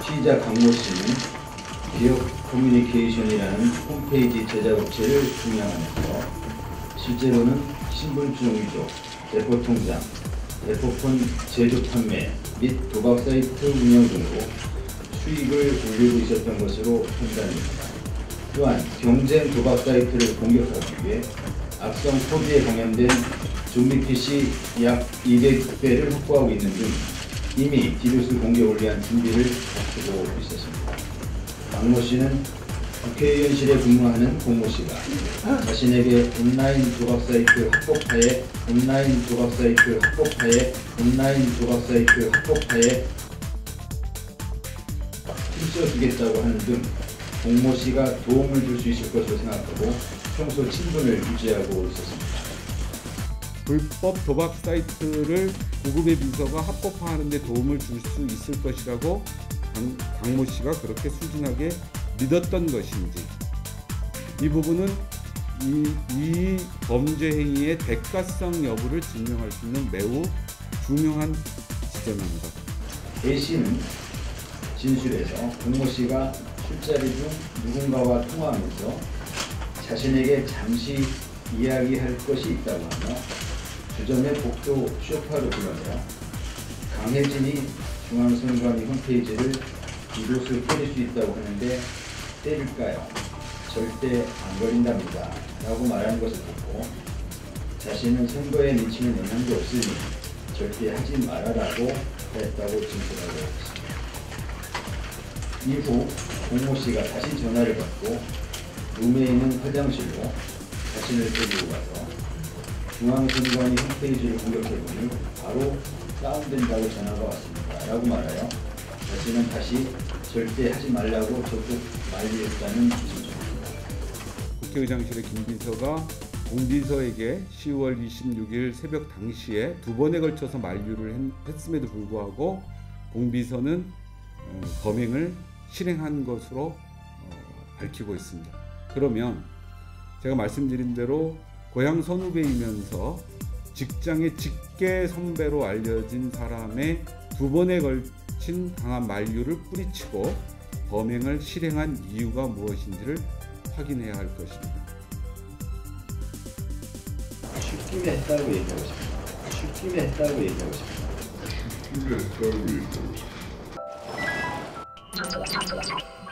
피의자 강모 씨는 기업 커뮤니케이션이라는 홈페이지 제작업체를 운영하면서 실제로는 신분증 위조, 대포통장, 대포폰 제조 판매 및 도박 사이트 운영 등으로 수익을 올리고 있었던 것으로 판단됩니다. 또한 경쟁 도박 사이트를 공격하기 위해 악성 코드에 감염된 좀비 PC 약 200배를 확보하고 있는 등 이미 디도스 공격을 위한 준비를 갖추고 있었습니다. 강모 씨는 국회의원실에 근무하는 공모 씨가 자신에게 온라인 도박 사이트 합법화에 힘써주겠다고 하는 등 공모 씨가 도움을 줄 수 있을 것으로 생각하고 평소 친분을 유지하고 있었습니다. 불법 도박 사이트를 고급의 비서가 합법화하는 데 도움을 줄 수 있을 것이라고 강모 씨가 그렇게 순진하게 믿었던 것인지, 이 부분은 이 범죄 행위의 대가성 여부를 증명할 수 있는 매우 중요한 지점입니다. A 씨는 진술에서 공모 씨가 술자리 중 누군가와 통화하면서 자신에게 잠시 이야기할 것이 있다고 하며 주점의 복도 소파로 불러내어 강혜진이 중앙선관위 홈페이지를 디도스 때릴 수 있다고 하는데 때릴까요? 절대 안 걸린답니다 라고 말하는 것을 듣고 자신은 선거에 미치는 영향도 없으니 절대 하지 말아라고 했다고 진술하고 있습니다. 이후 공모 씨가 다시 전화를 받고 룸에 있는 화장실로 자신을 데리고 가서 중앙선관위 홈페이지를 공격해보니 바로 다운된다고 전화가 왔습니다 라고 말하여 자신은 다시 절대 하지 말라고 적극 만류했다는 진술입니다. 국회의장실의 김 비서가 공 비서에게 10월 26일 새벽 당시에 2번에 걸쳐서 만류를 했음에도 불구하고 공 비서는 범행을 실행한 것으로 밝히고 있습니다. 그러면 제가 말씀드린 대로 고향 선후배이면서 직장의 직계 선배로 알려진 사람의 2번에 걸친 강한 만류를 뿌리치고 범행을 실행한 이유가 무엇인지를 확인해야 할 것입니다. 튑김에 했다고 얘기하고 싶습니다.